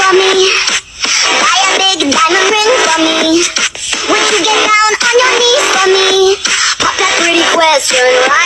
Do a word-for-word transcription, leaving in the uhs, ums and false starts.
for me? Buy a big diamond ring for me? Would you get down on your knees for me? Pop that pretty question right